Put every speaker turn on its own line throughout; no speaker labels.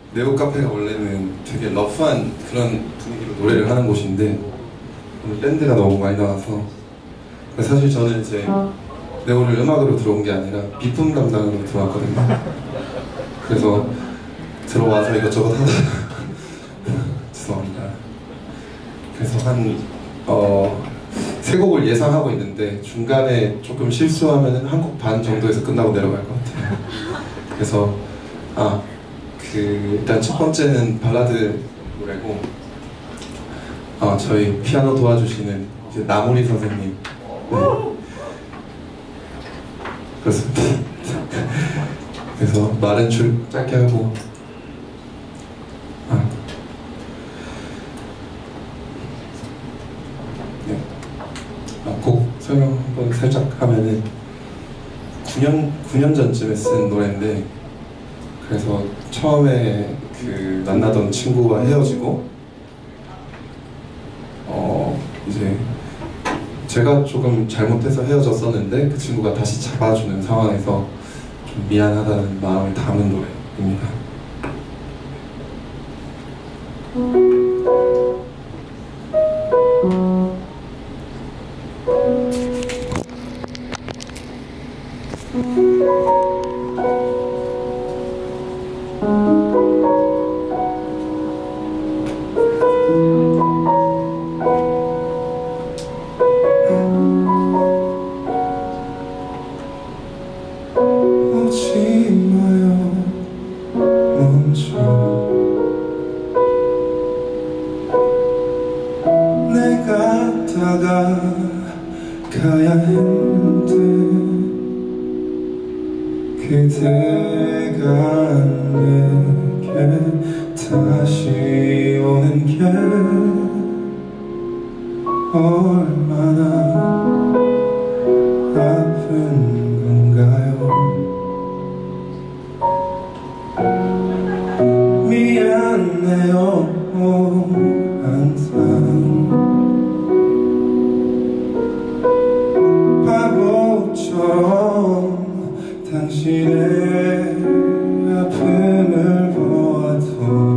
네오 카페가 원래는 되게 러프한 그런 분위기로 노래를 하는 곳인데 오늘 밴드가 너무 많이 나와서 사실 저는 이제 네오를 음악으로 들어온 게 아니라 비품 담당으로 들어왔거든요. 그래서 들어와서 이것저것 하다가 죄송합니다. 그래서 한 세 곡을 예상하고 있는데 중간에 조금 실수하면 한 곡 반 정도에서 끝나고 내려갈 것 같아요. 그래서 일단 첫 번째는 발라드 노래고 저희 피아노 도와주시는 이제 나무리 선생님. 네. 그렇습니다. 그래서 말은 줄 짧게 하고 곡 설명 한번 살짝 하면은 9년 전쯤에 쓴 노래인데 그래서 처음에 만나던 친구와 헤어지고 이제 제가 조금 잘못해서 헤어졌었는데 그 친구가 다시 잡아주는 상황에서 좀 미안하다는 마음을 담은 노래입니다. 오지 마요 먼저 내가 다가가야 했는데 그대가 내게 다시 오는 게 얼마나 아픈 건가요? 미안해요 항상 바보처럼 당신의 아픔을 보아도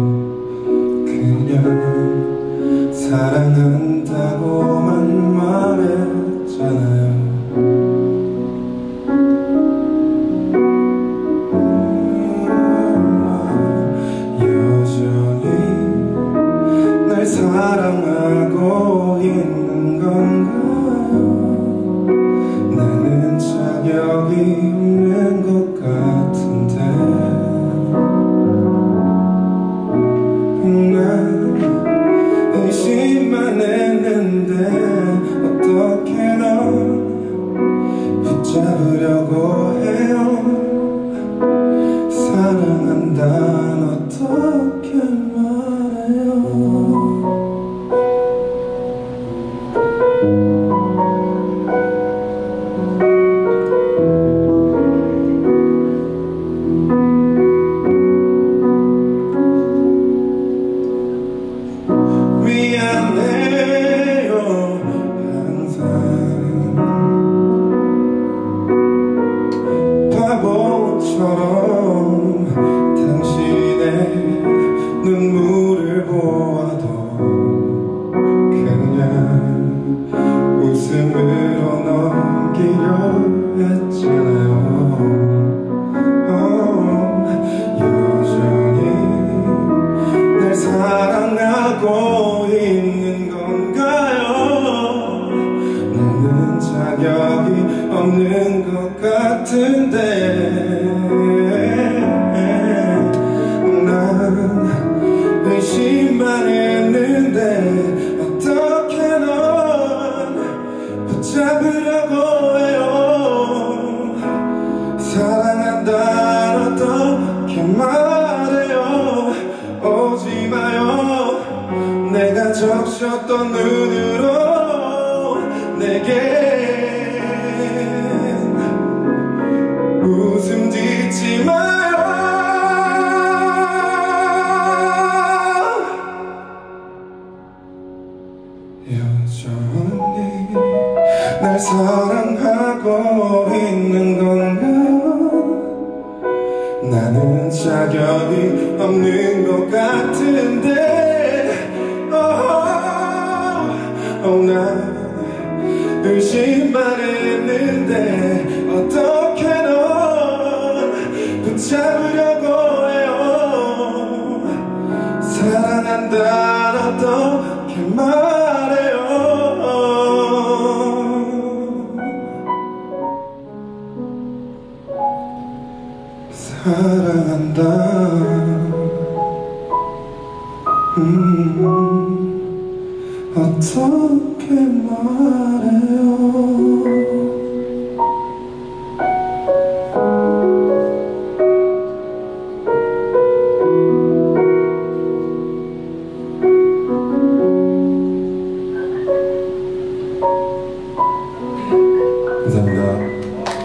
그냥 사랑한다고만 말했잖아요. 여전히 날 사랑하고 있는 건가요? 나는 자격이 없는 것 같은데 난 의심만 했는데 어떻게 널 붙잡으려고 해요? 사랑한다는 어떻게 말해요? 미안해요 항상 바보처럼 당신의 눈물을 보아도 그냥 웃음으로 넘기려 했잖아요. 여전히 날 사랑하고 있는 건가요? 나는 자격이 없는 것 같은데 난 의심만 했는데 어떻게 넌 붙잡으려고 해요? 사랑한다는 어떻게 말해요? 오지 마요 내가 적셨던 눈으로 내겐 웃음 짓지 마요. 여전히 날 사랑하고 있는 건가? 나는 자격이 없는 것 사랑한다는 어떻게 말해요. 사랑한다. 어떻게 말해요. 감사합니다.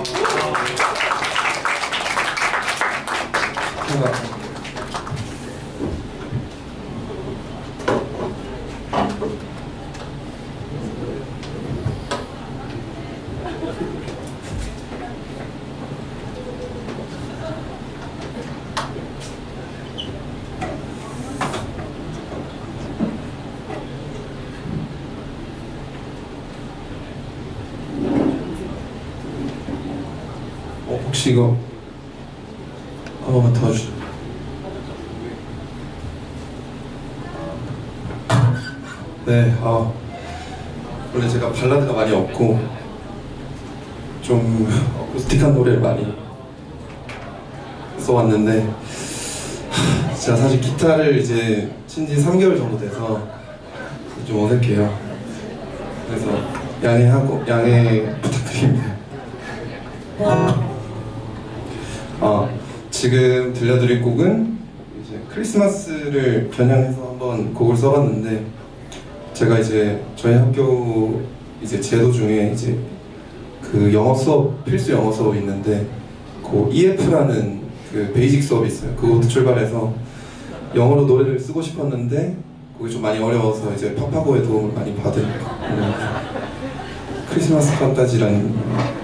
혹시 이거 한 번만 더 주세요. 네, 원래 제가 발라드가 많이 없고 좀 어쿠스틱한 노래를 많이 써왔는데 제가 사실 기타를 이제 친지 3개월 정도 돼서 좀 어색해요. 그래서 양해 부탁드립니다. 지금 들려드릴 곡은 이제 크리스마스를 겨냥해서 한번 곡을 써봤는데, 제가 이제 저희 학교 이제 제도 중에 이제 그 영어 수업, 필수 영어 수업이 있는데 그 EF라는 그 베이직 수업이 있어요. 그것부터 출발해서 영어로 노래를 쓰고 싶었는데 그게 좀 많이 어려워서 이제 파파고의 도움을 많이 받은 크리스마스 판타지라는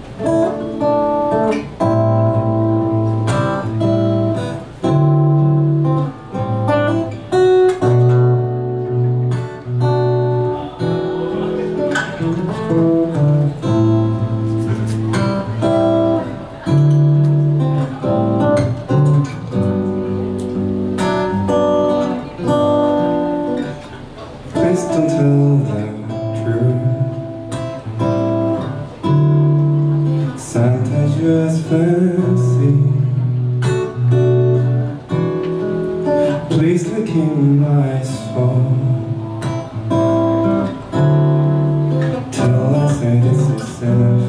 Santa's just fancy. Please take him my soul. Till I say this is enough.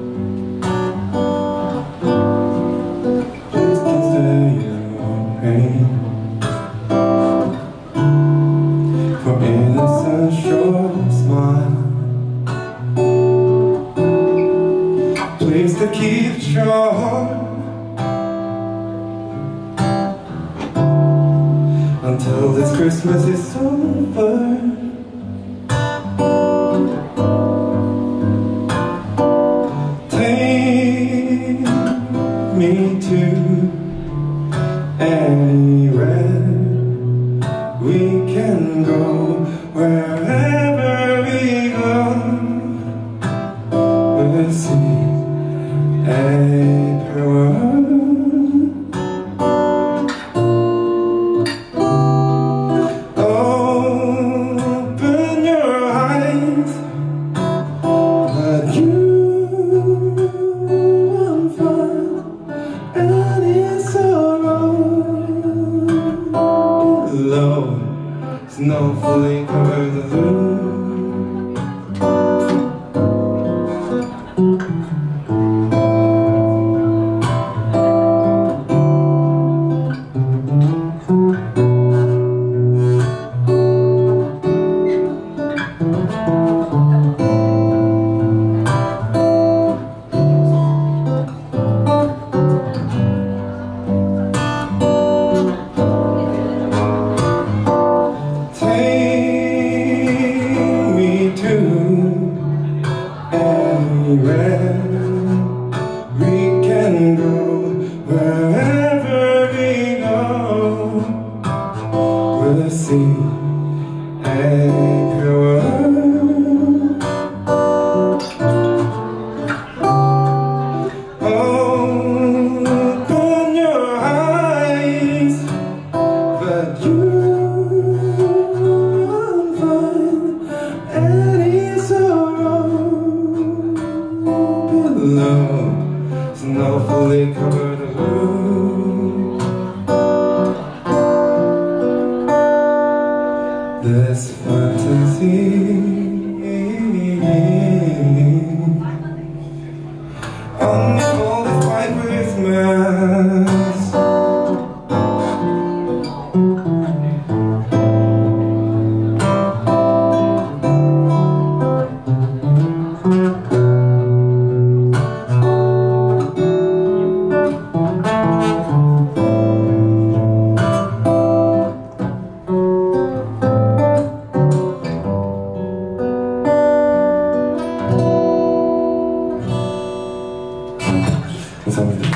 Please consider your pain. For innocent short smile. Please to keep short until this Christmas is over. Take me to anywhere we can go, wherever we go, we'll see a world. Open your eyes, but you won't find any sorrow. Below, snowflake covered the room. Anywhere we can go, wherever we go, we'll see a pure world. Open your eyes, but you endless fantasy. Only for this white Christmas. 감사합니다.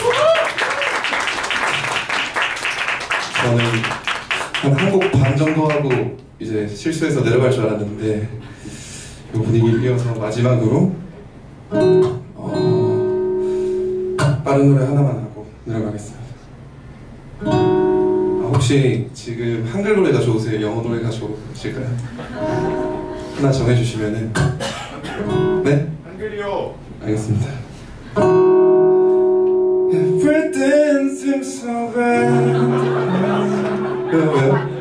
저는 한 곡 반 정도 하고 이제 실수해서 내려갈 줄 알았는데 이 분위기를 이어서 마지막으로 빠른 노래 하나만 하고 내려가겠습니다. 혹시 지금 한글 노래가 좋으세요? 영어 노래가 좋으실까요? 하나 정해주시면은. 네?
한글이요.
알겠습니다. Everything seems so bad. 왜요?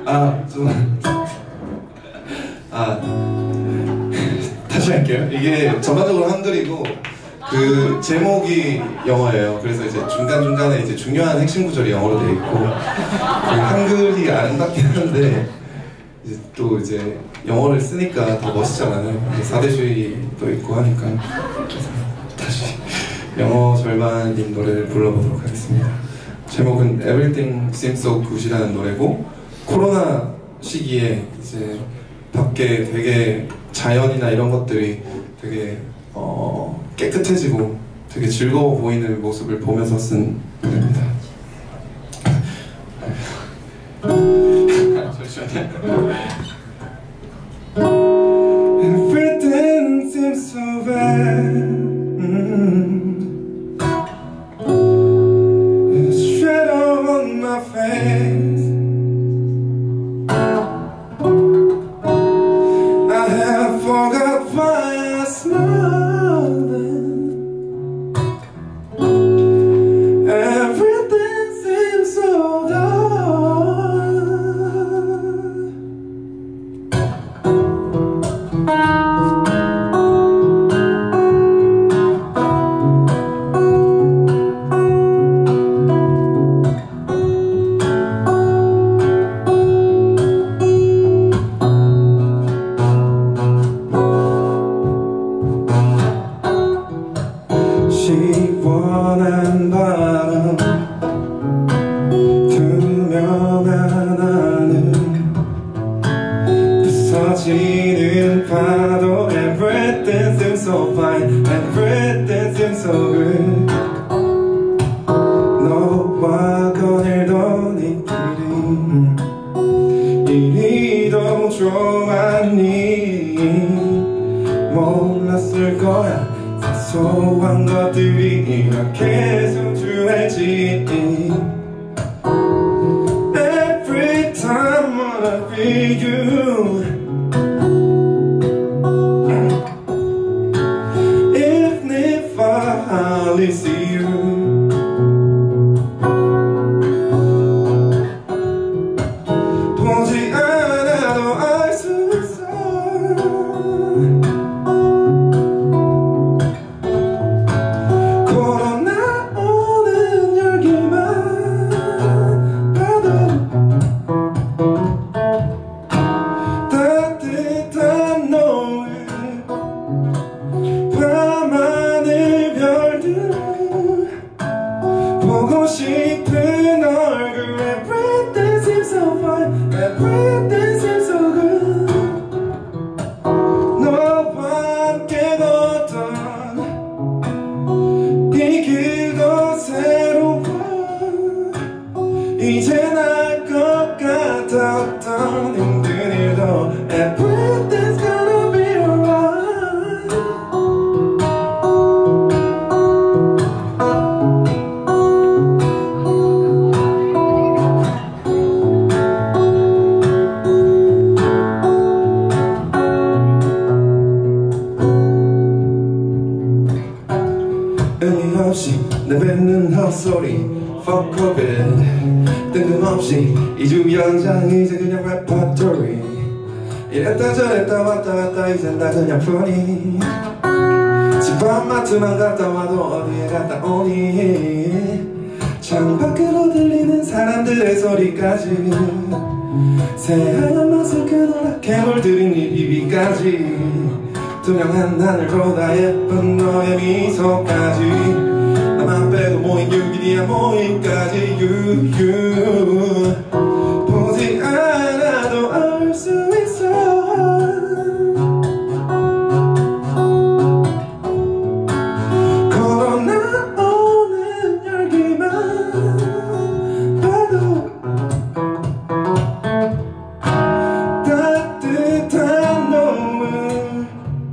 다시 할게요. 이게 전반적으로 한글이고 그 제목이 영어예요. 그래서 이제 중간중간에 이제 중요한 핵심 구절이 영어로 돼 있고 그 한글이 아름답긴 한데 이제 또 이제 영어를 쓰니까 더 멋있잖아요. 사대주의도 있고 하니까. 다시 영어 절반인 노래를 불러보도록 하겠습니다. 제목은 Everything Seems So Good이라는 노래고, 코로나 시기에 이제 밖에 되게 자연이나 이런 것들이 되게 깨끗해지고 되게 즐거워 보이는 모습을 보면서 쓴 노래입니다. Everything seems so bad. 시원한 바람 투명한 하늘 부서지는 파도 Everything seems so fine Everything seems so good 너와 거닐던 이 길이 이리도 좋았니 몰랐을 거야 소소한 것들이 이렇게 소중할지 Every time when I feel you Even if I hardly see you 보지 않아도 알 수 있어 보고 싶은 얼굴 Everything seems so fine Everything seems so good 너와 함께 걷던 이 길도 새로워 이젠 알 것 같아 어떤 힘든 일도 Everything's gonna be alright 의미 없이 내뱉는 헛소리 Fuck COVID 뜬금없이 2주 연장 이제 그냥 repertory 이랬다 저랬다 왔다 갔다 이젠 다 그냥뿐이 집밥마트만 갔다 와도 어디에 갔다 오니 창밖으로 들리는 사람들의 소리까지 새하얀 마스크 노랗게 물들인 네 비비까지 투명한 하늘보다 예쁜 너의 미소까지 나만 빼고 모인 유기리야 모임까지 유유 보지 않아도 알 수 있어 걸어나오는 열기만 봐도 따뜻한 노을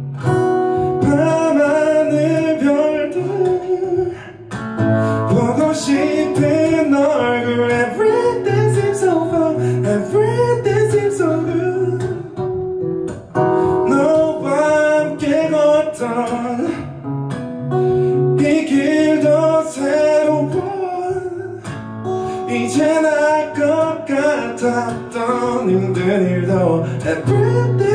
밤하늘 별들 보고 싶은 얼굴 Everything seems so fun Everything seems so good 너와 함께 걷던 이 길도 새로워 이젠 알 것 같았던 힘든 일도 Everything